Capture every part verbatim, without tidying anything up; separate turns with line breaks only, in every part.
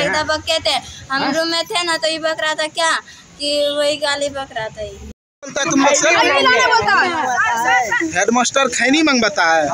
एक दफा कहते हम रूम में थे ना, तो ये बक रहा था क्या कि वही गाली बक रहा था।
तुम हेडमास्टर खैनी मंगवाता है।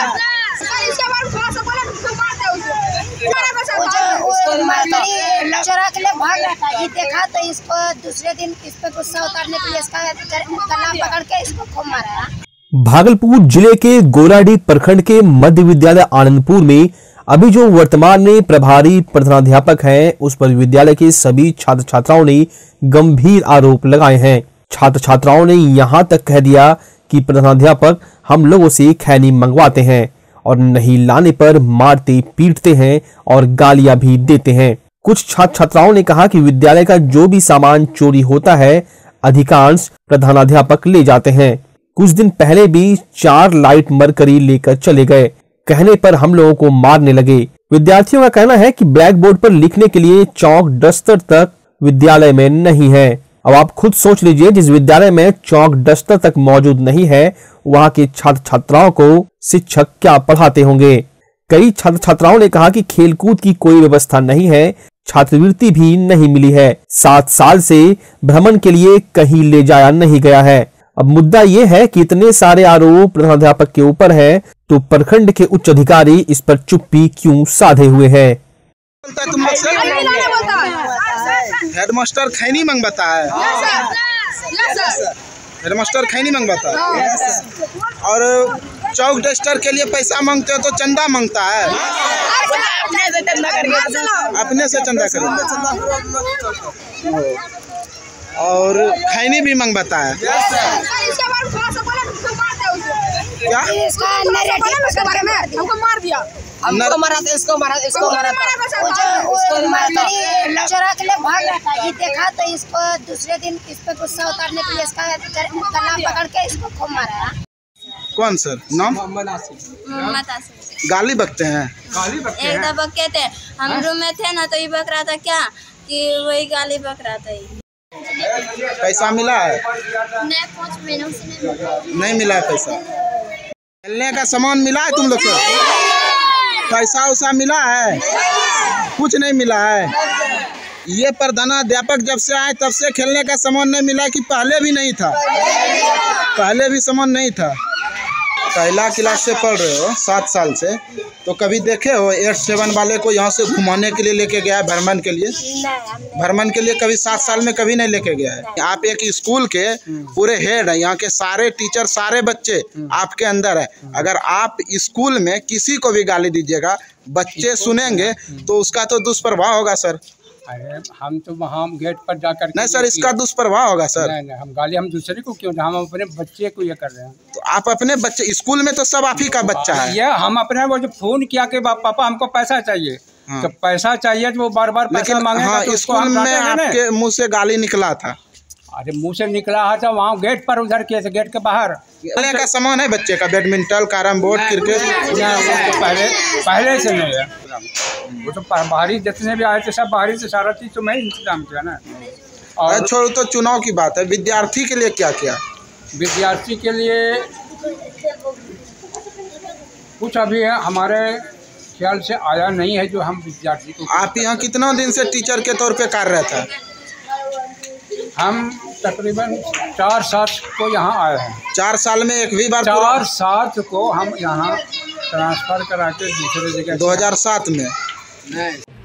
चोरा के लिए भाग रहा था, ये देखा तो इसको दूसरे दिन इस पे गुस्सा उतारने के लिए इसका गला पकड़ के इसको खूब मारा।
भागलपुर जिले के गोराडीह प्रखंड के मध्य विद्यालय आनंदपुर में अभी जो वर्तमान में प्रभारी प्रधानाध्यापक हैं, उस पर विद्यालय के सभी छात्र छात्राओं ने गंभीर आरोप लगाए हैं। छात्र छात्राओं ने यहां तक कह दिया कि प्रधानाध्यापक हम लोगों से खैनी मंगवाते हैं और नहीं लाने पर मारते पीटते हैं और गालियां भी देते हैं। कुछ छात्र छात्राओं ने कहा कि विद्यालय का जो भी सामान चोरी होता है, अधिकांश प्रधानाध्यापक ले जाते हैं। कुछ दिन पहले भी चार लाइट मरकरी लेकर चले गए, कहने पर हम लोगों को मारने लगे। विद्यार्थियों का कहना है कि ब्लैक बोर्ड पर लिखने के लिए चौक डस्टर तक विद्यालय में नहीं है। अब आप खुद सोच लीजिए, जिस विद्यालय में चौक डस्टर तक मौजूद नहीं है, वहां के छात्र छात्राओं को शिक्षक क्या पढ़ाते होंगे। कई छात्र छात्राओं ने कहा कि खेलकूद की कोई व्यवस्था नहीं है, छात्रवृत्ति भी नहीं मिली है, सात साल से भ्रमण के लिए कहीं ले जाया नहीं गया है। अब मुद्दा ये है कि इतने सारे आरोप प्रधानाध्यापक के ऊपर है, तो प्रखंड के उच्च अधिकारी इस पर चुप्पी क्यों साधे हुए हैं।
हेडमास्टर खैनी मंगवाता है। हेडमास्टर खैनी मंगवाता है और चौक डस्टर के लिए पैसा मांगते हो तो चंदा मांगता है। अपने से चंदा कर और खैनी भी मंगवाता है। क्या
हमको मार दिया, हमको मारा था, इसको मारा, इसको मारा था, उसको मारा। चोरा के लिए भाग रहा था, ये देखा तो इसको दूसरे दिन इस पे गुस्सा उतारने के लिए इसका गला पकड़ के इसको खूब मारा।
कौन सर नाम?
मोहम्मद आसिफ।
गाली बकते हैं।
एक दफा कहते हम रूम में थे ना, तो ये बक रहा था क्या कि वही गाली बक रहा था।
पैसा मिला है?
नहीं, पाँच महीनों से नहीं मिला।
नहीं मिला है पैसा। खेलने का सामान मिला है तुम लोग को? पैसा उसा मिला है? कुछ नहीं मिला है। ये प्रधानाध्यापक जब से आए तब से खेलने का सामान नहीं मिला कि पहले भी नहीं था? पहले भी सामान नहीं था। पहला क्लास से पढ़ रहे हो, सात साल से, तो कभी देखे हो एट सेवन वाले को यहाँ से घुमाने के लिए लेके गया है, भ्रमण के लिए? भ्रमण के लिए कभी सात साल में कभी नहीं लेके गया है। आप एक स्कूल के पूरे हेड है, यहाँ के सारे टीचर, सारे बच्चे आपके अंदर है। अगर आप स्कूल में किसी को भी गाली दीजिएगा, बच्चे सुनेंगे तो उसका तो दुष्प्रभाव होगा सर।
अरे हम तो वहाँ गेट पर जाकर
नहीं सर, इसका दुष्प्रभाव होगा सर।
नहीं नहीं, हम गाली हम दूसरे को क्यों, हम अपने बच्चे को ये कर रहे हैं।
तो आप अपने बच्चे, स्कूल में तो सब आप ही का बच्चा है।
ये हम अपने वो जो फोन किया कि पापा हमको पैसा चाहिए, हाँ। तो पैसा चाहिए तो वो बार बार पैसा मांगेगा।
हाँ,
तो
स्कूल में आपके मुँह से गाली निकला था।
अरे मुँह से निकला है तो वहाँ गेट पर, उधर के गेट के बाहर
खेलने का सामान है बच्चे का, बैडमिंटन, कैरम बोर्ड, क्रिकेट?
तो पहले पहले से नहीं है। वो तो बाहरी जितने भी आए थे सब बाहरी से, सारा चीज़ तो मैं इंतजाम किया ना।
और छोड़ तो चुनाव की बात है, विद्यार्थी के लिए क्या किया?
विद्यार्थी के लिए कुछ अभी है हमारे ख्याल से आया नहीं है जो हम विद्यार्थी को।
आप यहाँ कितना दिन से टीचर के तौर पे कार्यरत है?
हम तकरीबन चार साल को यहाँ आए हैं।
चार साल में एक भी बार?
चार साल को हम यहाँ ट्रांसफ़र करा के दूसरे जगह।
दो हज़ार सात में?